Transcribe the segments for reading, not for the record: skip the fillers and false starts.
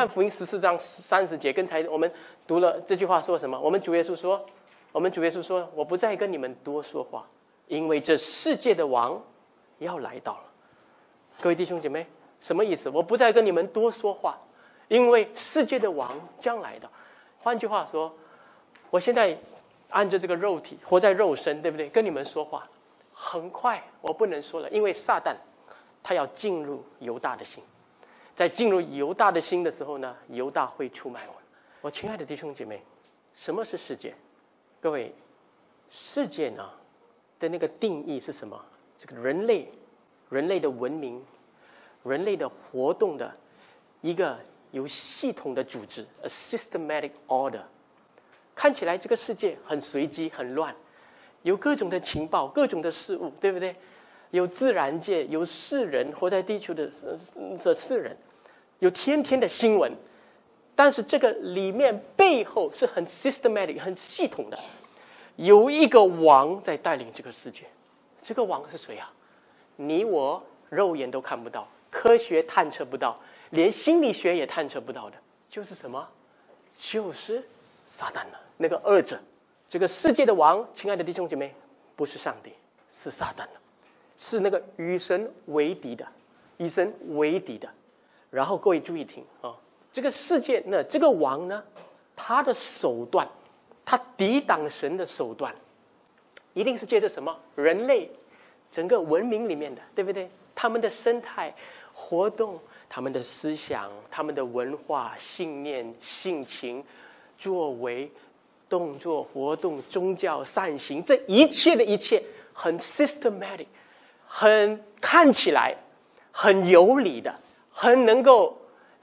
翰福音14章30节，刚才我们读了这句话说什么？我们主耶稣说，我不再跟你们多说话，因为这世界的王要来到了。各位弟兄姐妹，什么意思？我不再跟你们多说话，因为世界的王将来到。换句话说，我现在按着这个肉体活在肉身，对不对？跟你们说话，很快我不能说了，因为撒旦他要进入犹大的心，在进入犹大的心的时候呢，犹大会出卖我。我亲爱的弟兄姐妹，什么是世界？各位，世界呢的那个定义是什么？这个人类的文明，人类的活动的一个有系统的组织 ，a systematic order。看起来这个世界很随机、很乱，有各种的情报、各种的事物，对不对？有自然界，有世人活在地球的世人，有天天的新闻。但是这个里面背后是很 systematic、很系统的，有一个王在带领这个世界。这个王是谁啊？你我肉眼都看不到，科学探测不到，连心理学也探测不到的，就是什么？就是撒旦了，那个恶者。这个世界的王，亲爱的弟兄姐妹，不是上帝，是撒旦了，是那个与神为敌的，与神为敌的。然后各位注意听啊，这个世界呢，这个王呢，他的手段，他抵挡神的手段，一定是借着什么？人类整个文明里面的，对不对？他们的生态活动，他们的思想，他们的文化、信念、性情、作为、动作、活动、宗教、善行，这一切的一切很 systematic， 很看起来很有理的，很能够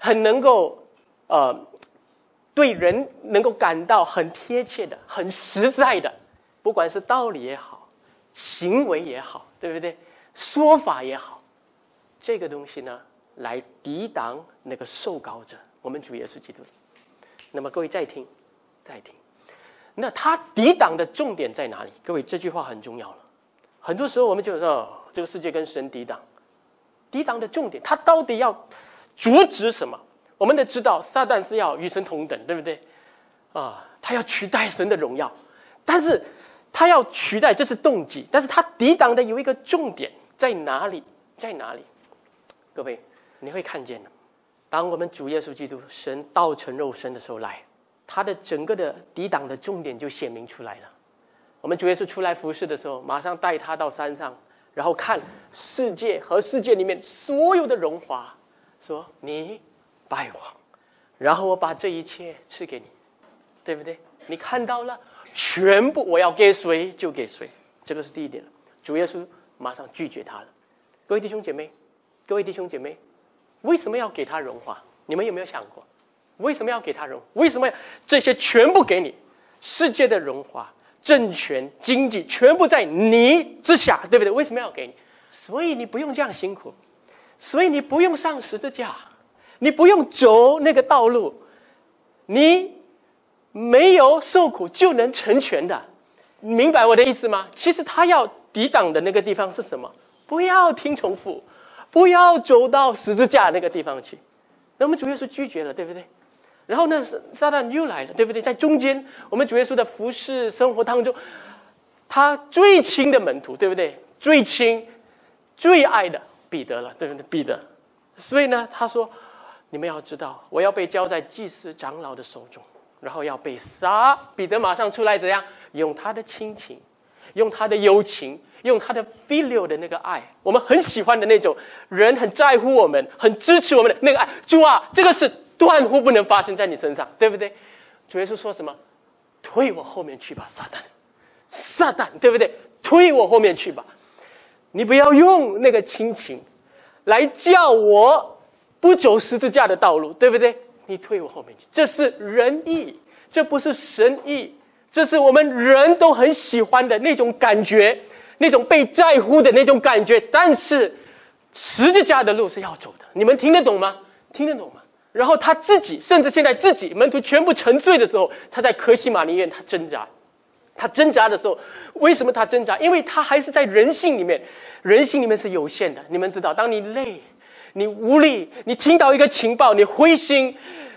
对人能够感到很贴切的，很实在的，不管是道理也好，行为也好，对不对？说法也好，这个东西呢，来抵挡那个受膏者，我们主耶稣基督。那么各位再听，那他抵挡的重点在哪里？各位，这句话很重要了。很多时候我们就说，这个世界跟神抵挡，抵挡的重点，他到底要阻止什么？我们都知道，撒旦是要与神同等，对不对？他要取代神的荣耀，但是他要取代，这是动机，但是他抵挡的有一个重点在哪里？各位，你会看见的。当我们主耶稣基督神道成肉身的时候来，他的整个的抵挡的重点就显明出来了。我们主耶稣出来服侍的时候，马上带他到山上，然后看世界和世界里面所有的荣华，说你拜我，然后我把这一切赐给你，对不对？你看到了，全部我要给谁就给谁，这个是第一点了。主耶稣马上拒绝他了。各位弟兄姐妹，为什么要给他荣华？你们有没有想过，为什么要给他荣？为什么这些全部给你？世界的荣华、政权、经济，全部在你之下，对不对？为什么要给你？所以你不用这样辛苦，所以你不用上十字架，你不用走那个道路，你没有受苦就能成全的。明白我的意思吗？其实他要抵挡的那个地方是什么？不要听从父，不要走到十字架那个地方去。那我们主耶稣拒绝了，对不对？然后呢，撒旦又来了，对不对？在中间，我们主耶稣的服事生活当中，他最亲的门徒，对不对？最亲、最爱的彼得了，对不对？彼得。所以呢，他说：“你们要知道，我要被交在祭司长老的手中，然后要被杀。”彼得马上出来，怎样？用他的亲情，用他的友情，用他的 filial 的那个爱，我们很喜欢的那种人，很在乎我们，很支持我们的那个爱。主啊，这个是断乎不能发生在你身上，对不对？主耶稣说什么？推我后面去吧，撒旦，对不对？推我后面去吧，你不要用那个亲情来叫我不走十字架的道路，对不对？你推我后面去，这是人意，这不是神意，这是我们人都很喜欢的那种感觉，那种被在乎的那种感觉。但是十字架的路是要走的，你们听得懂吗？然后他自己，甚至现在自己门徒全部沉睡的时候，他在客西马尼园，他挣扎的时候，为什么他挣扎？因为他还是在人性里面，人性里面是有限的。你们知道，当你累，你无力，你听到一个情报，你灰心，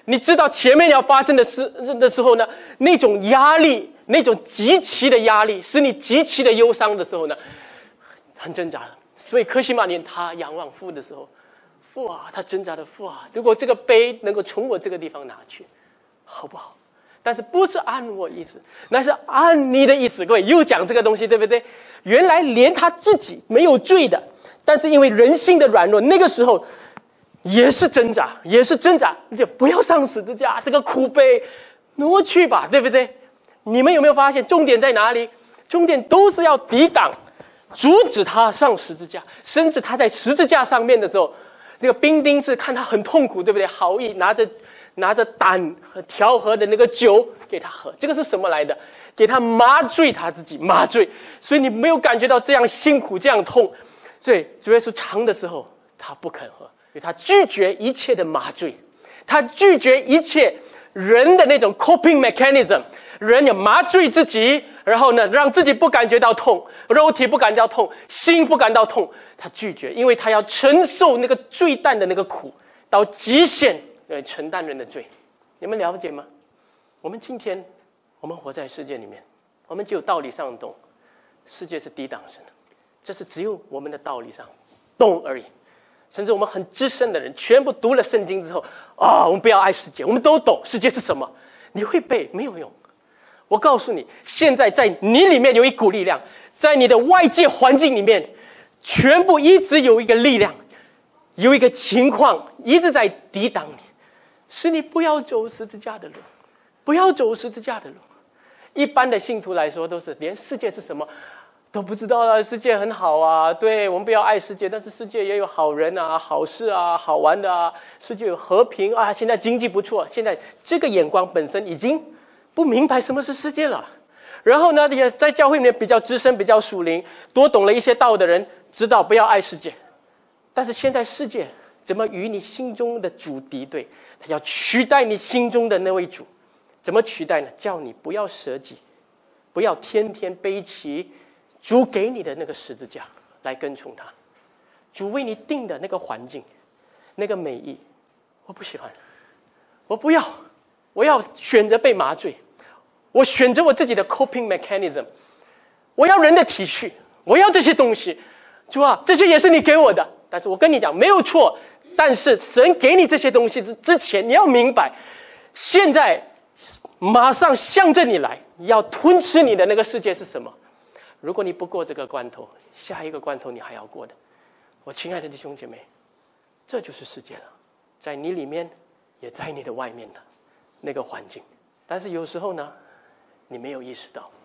你知道前面要发生的事的时候呢，那种压力，那种极其的压力，使你极其的忧伤的时候呢，很挣扎的。所以客西马尼他仰望父的时候，父啊，他挣扎的父啊，如果这个杯能够从我这个地方拿去，好不好？但是不是按我意思，那是按你的意思。各位又讲这个东西，对不对？原来连他自己没有罪的，但是因为人性的软弱，那个时候也是挣扎，也是挣扎。你就不要上十字架，这个苦杯挪去吧，对不对？你们有没有发现重点在哪里？重点都是要抵挡、阻止他上十字架，甚至他在十字架上面的时候，这个兵丁是看他很痛苦，对不对？好意拿着胆和调和的那个酒给他喝，这个是什么来的？给他麻醉他自己，麻醉。所以你没有感觉到这样辛苦，这样痛。所以主耶稣尝的时候，他不肯喝，因为他拒绝一切的麻醉，他拒绝一切人的那种 coping mechanism， 人要麻醉自己，然后呢，让自己不感觉到痛，肉体不感到痛，心不感到痛。他拒绝，因为他要承受那个最淡的那个苦，到极限。承担人的罪，你们了解吗？我们今天我们活在世界里面，我们只有道理上懂，世界是抵挡神的，这是只有我们的道理上懂而已。甚至我们很资深的人，全部读了圣经之后我们不要爱世界，我们都懂世界是什么，你会背没有用。我告诉你，现在在你里面有一股力量，在你的外界环境里面，全部一直有一个力量，有一个情况一直在抵挡你，使你不要走十字架的路，不要走十字架的路。一般的信徒来说，都是连世界是什么都不知道了。世界很好啊，对，我们不要爱世界，但是世界也有好人啊、好事啊、好玩的啊，世界有和平啊，现在经济不错。现在这个眼光本身已经不明白什么是世界了。然后呢，也在教会里面比较资深、比较属灵、多懂了一些道的人，知道不要爱世界。但是现在世界怎么与你心中的主敌对？他要取代你心中的那位主，怎么取代呢？叫你不要舍己，不要天天背起主给你的那个十字架来跟从他。主为你定的那个环境，那个美意，我不喜欢，我不要，我要选择被麻醉，我选择我自己的 coping mechanism， 我要人的体恤，我要这些东西。主啊，这些也是你给我的，但是我跟你讲没有错。但是神给你这些东西之前，你要明白，现在马上向着你来，要吞吃你的那个世界是什么？如果你不过这个关头，下一个关头你还要过的。我亲爱的弟兄姐妹，这就是世界了，在你里面，也在你的外面的那个环境。但是有时候呢，你没有意识到，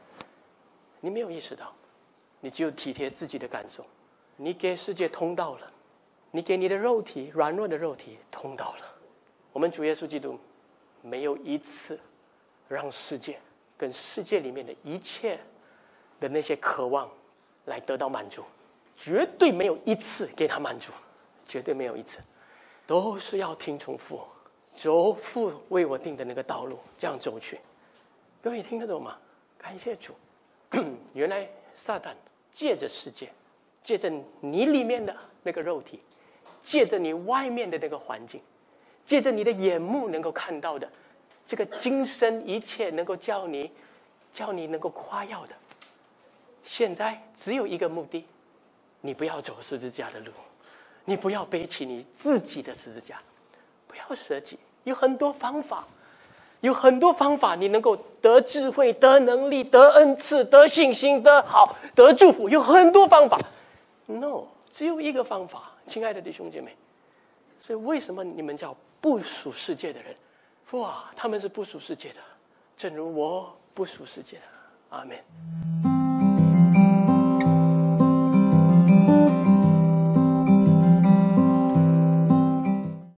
你只有体贴自己的感受，你给世界通道了。你给你的肉体，软弱的肉体通道了。我们主耶稣基督没有一次让世界跟世界里面的一切的那些渴望来得到满足，绝对没有一次给他满足，绝对没有一次，都是要听从父，走父为我定的那个道路，这样走去。各位听得懂吗？感谢主。原来撒旦借着世界，借着你里面的那个肉体，借着你外面的那个环境，借着你的眼目能够看到的这个今生一切能够叫你能够夸耀的，现在只有一个目的，你不要走十字架的路，你不要背起你自己的十字架，不要舍己。有很多方法，你能够得智慧、得能力、得恩赐、得信心、得好、得祝福，有很多方法。No， 只有一个方法。亲爱的弟兄姐妹，所以为什么你们叫不属世界的人？哇，他们是不属世界的，正如我不属世界的。阿们。